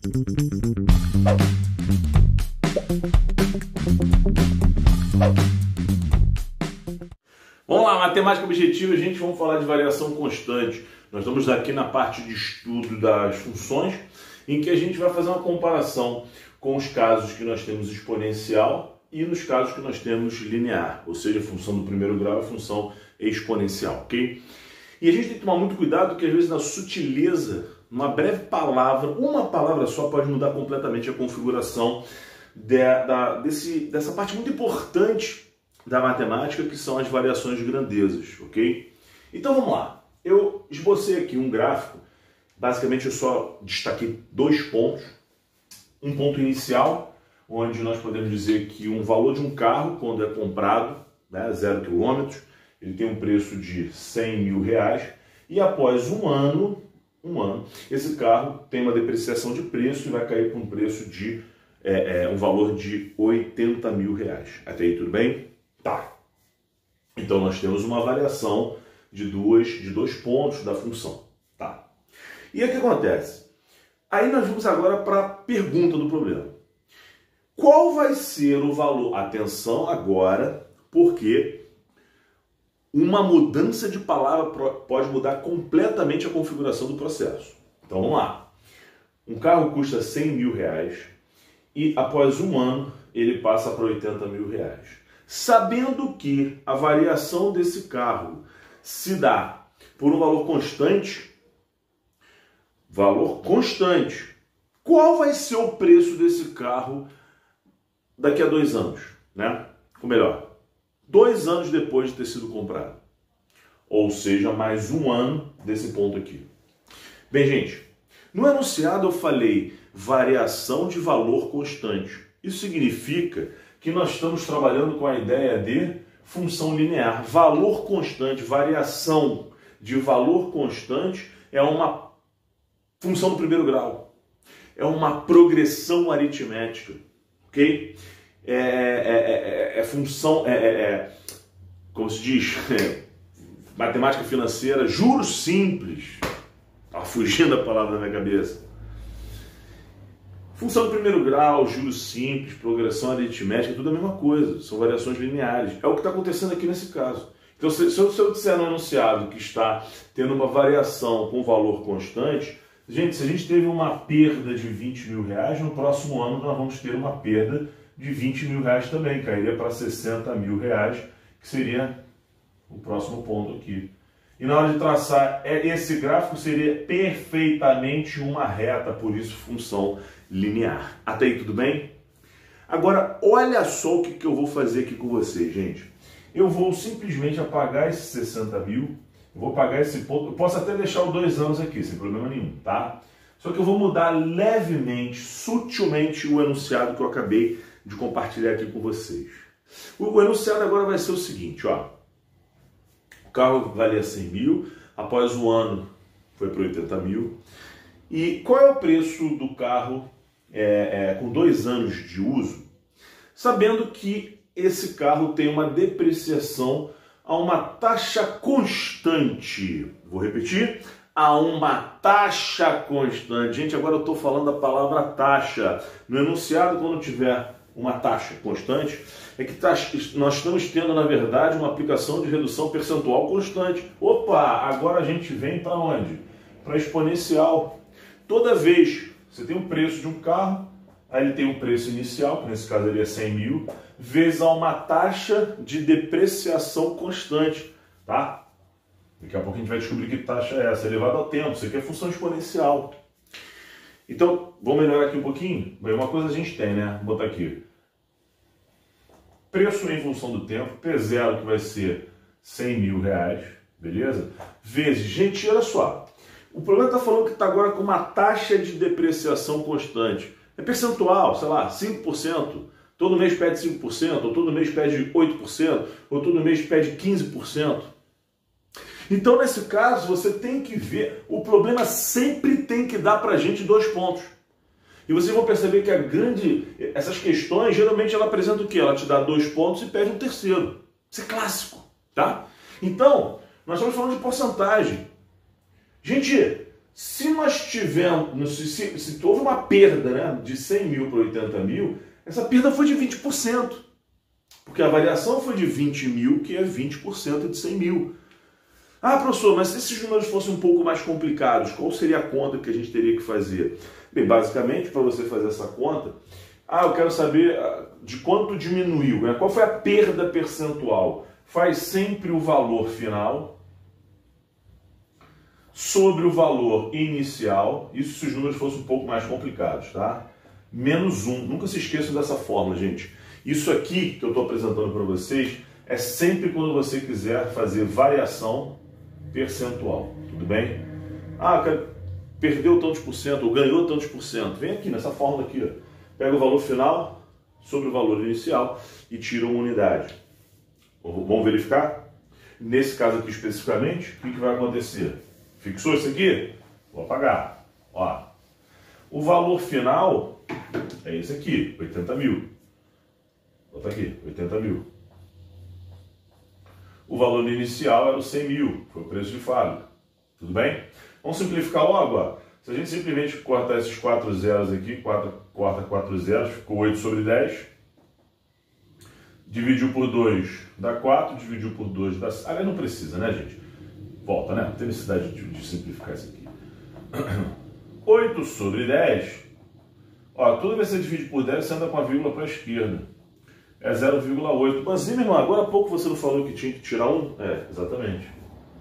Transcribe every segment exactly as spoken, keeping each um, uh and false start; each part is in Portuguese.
Vamos lá, matemática objetiva, gente, vamos falar de variação constante. Nós estamos aqui na parte de estudo das funções, em que a gente vai fazer uma comparação com os casos que nós temos exponencial e nos casos que nós temos linear, ou seja, função do primeiro grau e função exponencial, ok? E a gente tem que tomar muito cuidado, porque às vezes na sutileza, uma breve palavra, uma palavra só pode mudar completamente a configuração de, da, desse, dessa parte muito importante da matemática, que são as variações de grandezas, ok? Então vamos lá. Eu esbocei aqui um gráfico, basicamente eu só destaquei dois pontos. Um ponto inicial, onde nós podemos dizer que um valor de um carro, quando é comprado, né, zero quilômetros, ele tem um preço de cem mil reais, e após um ano, um ano, esse carro tem uma depreciação de preço e vai cair para um preço de é, é, um valor de oitenta mil reais. Até aí tudo bem? Tá. Então nós temos uma variação de, duas, de dois pontos da função. Tá. E o que acontece? Aí nós vamos agora para a pergunta do problema. Qual vai ser o valor? Atenção agora, porque uma mudança de palavra pode mudar completamente a configuração do processo. Então vamos lá. Um carro custa cem mil reais e após um ano ele passa para oitenta mil reais. Sabendo que a variação desse carro se dá por um valor constante, valor constante, qual vai ser o preço desse carro daqui a dois anos, né? Ou melhor, dois anos depois de ter sido comprado. Ou seja, mais um ano desse ponto aqui. Bem, gente, no enunciado eu falei variação de valor constante. Isso significa que nós estamos trabalhando com a ideia de função linear. Valor constante, variação de valor constante é uma função do primeiro grau. É uma progressão aritmética, ok? É, é, é, é função, é, é, é, como se diz, é, matemática financeira, juros simples. Tá fugindo a palavra da minha cabeça. Função do primeiro grau, juros simples, progressão aritmética, tudo a mesma coisa, são variações lineares. É o que está acontecendo aqui nesse caso. Então, se, se, eu, se eu disser no enunciado que está tendo uma variação com valor constante, gente, se a gente teve uma perda de vinte mil reais, no próximo ano nós vamos ter uma perda de vinte mil reais também, cairia para sessenta mil reais, que seria o próximo ponto aqui. E na hora de traçar esse gráfico seria perfeitamente uma reta, por isso função linear. Até aí tudo bem? Agora, olha só o que, que eu vou fazer aqui com vocês, gente. Eu vou simplesmente apagar esses sessenta mil, eu vou apagar esse ponto, eu posso até deixar os dois anos aqui, sem problema nenhum, tá? Só que eu vou mudar levemente, sutilmente o enunciado que eu acabei de compartilhar aqui com vocês. O, o enunciado agora vai ser o seguinte, ó. O carro valia cem mil, após um ano foi para oitenta mil. E qual é o preço do carro é, é, com dois anos de uso? Sabendo que esse carro tem uma depreciação a uma taxa constante. Vou repetir. A uma taxa constante. Gente, agora eu estou falando a palavra taxa. No enunciado, quando tiver uma taxa constante, é que nós estamos tendo, na verdade, uma aplicação de redução percentual constante. Opa, agora a gente vem para onde? Para exponencial. Toda vez você tem um preço de um carro, aí ele tem um preço inicial, que nesse caso ele é cem mil, vezes a uma taxa de depreciação constante, tá? Daqui a pouco a gente vai descobrir que taxa é essa, elevada ao tempo, isso aqui é função exponencial. Então, vamos melhorar aqui um pouquinho? Bem, uma coisa a gente tem, né? Vou botar aqui. Preço em função do tempo, P zero, que vai ser cem mil reais, beleza? Vezes, gente, olha só. O problema está falando que está agora com uma taxa de depreciação constante. É percentual, sei lá, cinco por cento. Todo mês pede cinco por cento, ou todo mês pede oito por cento, ou todo mês pede quinze por cento. Então, nesse caso, você tem que ver, o problema sempre tem que dar para a gente dois pontos. E vocês vão perceber que a grande, essas questões, geralmente ela apresenta o quê? Ela te dá dois pontos e pede um terceiro. Isso é clássico, tá? Então, nós estamos falando de porcentagem. Gente, Se nós tivermos, se, se, se houve uma perda, né, de cem mil para oitenta mil, essa perda foi de vinte por cento. Porque a variação foi de vinte mil, que é vinte por cento de cem mil. Ah, professor, mas se esses números fossem um pouco mais complicados, qual seria a conta que a gente teria que fazer? Bem, basicamente, para você fazer essa conta, ah, eu quero saber de quanto diminuiu, né? Qual foi a perda percentual? Faz sempre o valor final sobre o valor inicial, isso se os números fossem um pouco mais complicados, tá? Menos um. Nunca se esqueçam dessa fórmula, gente. Isso aqui que eu estou apresentando para vocês é sempre quando você quiser fazer variação percentual, tudo bem? Ah, perdeu tantos por cento ou ganhou tantos por cento. Vem aqui nessa fórmula aqui, ó. Pega o valor final sobre o valor inicial e tira uma unidade. Vamos verificar? Nesse caso aqui especificamente, o que, que vai acontecer? Fixou isso aqui? Vou apagar. Ó, o valor final é esse aqui, oitenta mil. Vou botar aqui, oitenta mil. O valor inicial era o cem mil, foi o preço de fábrica. Tudo bem? Vamos simplificar logo. Ó. Se a gente simplesmente cortar esses quatro zeros aqui, quatro, corta quatro zeros, ficou oito sobre dez. Dividiu por dois dá quatro, dividiu por dois dá... Ah, não precisa, né, gente? Volta, né? Não tem necessidade de, de simplificar isso aqui. oito sobre dez. Ó, toda vez que você divide por dez, você anda com a vírgula para a esquerda. É zero vírgula oito. Mas, meu irmão, agora há pouco você não falou que tinha que tirar um? É, exatamente.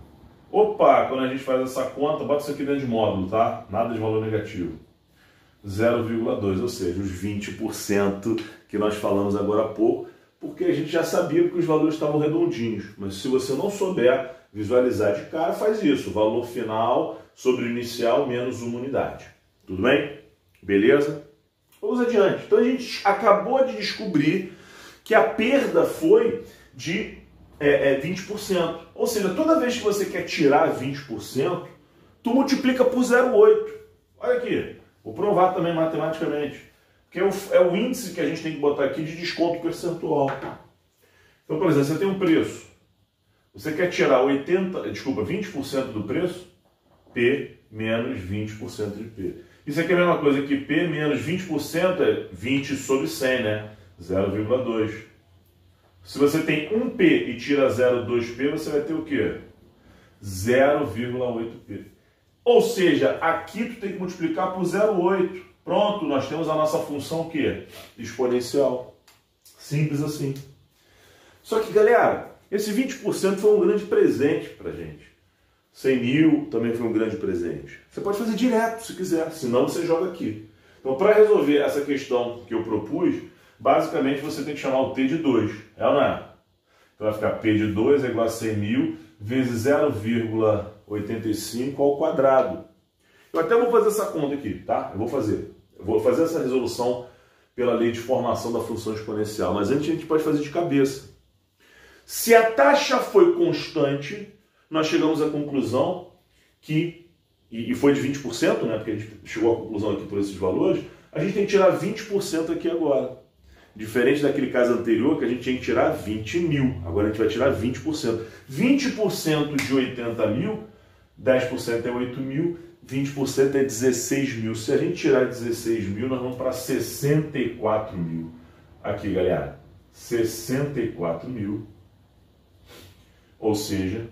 Opa, quando a gente faz essa conta, bota isso aqui dentro de módulo, tá? Nada de valor negativo. zero vírgula dois, ou seja, os vinte por cento que nós falamos agora há pouco, porque a gente já sabia que os valores estavam redondinhos. Mas se você não souber visualizar de cara, faz isso. Valor final sobre o inicial menos uma unidade. Tudo bem? Beleza? Vamos adiante. Então a gente acabou de descobrir que a perda foi de é, é, vinte por cento. Ou seja, toda vez que você quer tirar vinte por cento, tu multiplica por zero vírgula oito. Olha aqui. Vou provar também matematicamente. Que é o, é o índice que a gente tem que botar aqui de desconto percentual. Então, por exemplo, você tem um preço. Você quer tirar oitenta, desculpa, vinte por cento do preço? P menos vinte por cento de P. Isso aqui é a mesma coisa que P menos vinte por cento é vinte sobre cem, né? zero vírgula dois. Se você tem um P e tira zero vírgula dois P, você vai ter o quê? zero vírgula oito P. Ou seja, aqui tu tem que multiplicar por zero vírgula oito. Pronto, nós temos a nossa função o quê? Exponencial. Simples assim. Só que, galera, esse vinte por cento foi um grande presente pra gente. cem mil também foi um grande presente. Você pode fazer direto se quiser, senão você joga aqui. Então, para resolver essa questão que eu propus, basicamente você tem que chamar o T de dois. É ou não é? Então vai ficar P de dois é igual a cem mil vezes zero vírgula oitenta e cinco ao quadrado. Eu até vou fazer essa conta aqui, tá? Eu vou fazer. Eu vou fazer essa resolução pela lei de formação da função exponencial, mas antes a gente pode fazer de cabeça. Se a taxa foi constante, nós chegamos à conclusão que, e foi de vinte por cento, né, porque a gente chegou à conclusão aqui por esses valores, a gente tem que tirar vinte por cento aqui agora. Diferente daquele caso anterior, que a gente tinha que tirar vinte mil. Agora a gente vai tirar vinte por cento. vinte por cento de oitenta mil, dez por cento é oito mil, vinte por cento é dezesseis mil. Se a gente tirar dezesseis mil, nós vamos para sessenta e quatro mil. Aqui, galera, sessenta e quatro mil. Ou seja,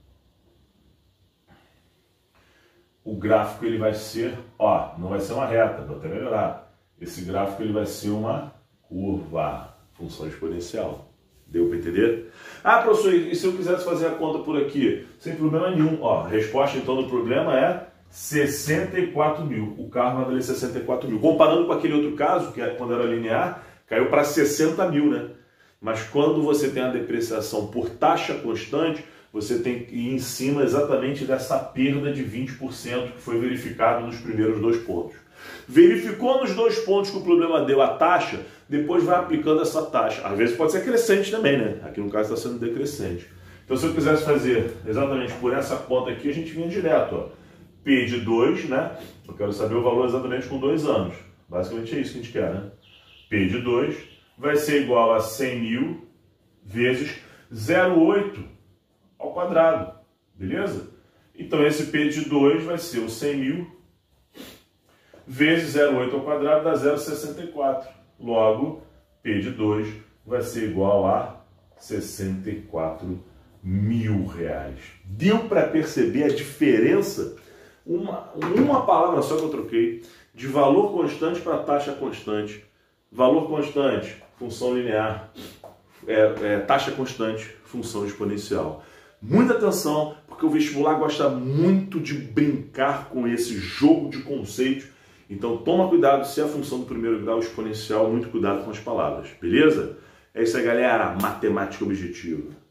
o gráfico ele vai ser, ó, não vai ser uma reta, vou até melhorar. Esse gráfico ele vai ser uma curva, função exponencial. Deu para entender? Ah, professor, e se eu quisesse fazer a conta por aqui? Sem problema nenhum. Ó, a resposta então do problema é sessenta e quatro mil. O carro vai valer sessenta e quatro mil. Comparando com aquele outro caso, que é quando era linear, caiu para sessenta mil, né? Mas quando você tem a depreciação por taxa constante, você tem que ir em cima exatamente dessa perda de vinte por cento que foi verificado nos primeiros dois pontos. Verificou nos dois pontos que o problema deu a taxa, depois vai aplicando essa taxa. Às vezes pode ser crescente também, né? Aqui no caso está sendo decrescente. Então se eu quisesse fazer exatamente por essa conta aqui, a gente vinha direto, ó. P de dois, né? Eu quero saber o valor exatamente com dois anos. Basicamente é isso que a gente quer, né? P de dois vai ser igual a cem mil vezes zero vírgula oito ao quadrado. Beleza? Então esse P de dois vai ser o cem mil vezes zero vírgula oito ao quadrado dá zero vírgula sessenta e quatro. Logo, P de dois vai ser igual a sessenta e quatro mil reais. Deu para perceber a diferença? Uma, uma palavra só que eu troquei, de valor constante para taxa constante. Valor constante, função linear. É, é, taxa constante, função exponencial. Muita atenção, porque o vestibular gosta muito de brincar com esse jogo de conceitos. Então toma cuidado se é a função do primeiro grau exponencial, muito cuidado com as palavras, beleza? É isso aí, galera. Matemática objetiva.